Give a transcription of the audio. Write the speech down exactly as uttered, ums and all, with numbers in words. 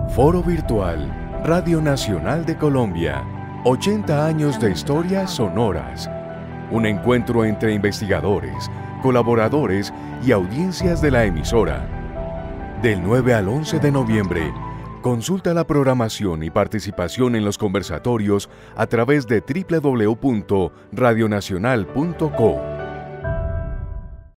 Foro Virtual Radio Nacional de Colombia. ochenta años de historias sonoras. Un encuentro entre investigadores, colaboradores y audiencias de la emisora. Del nueve al once de noviembre, consulta la programación y participación en los conversatorios a través de doble u doble u doble u punto radio nacional punto co.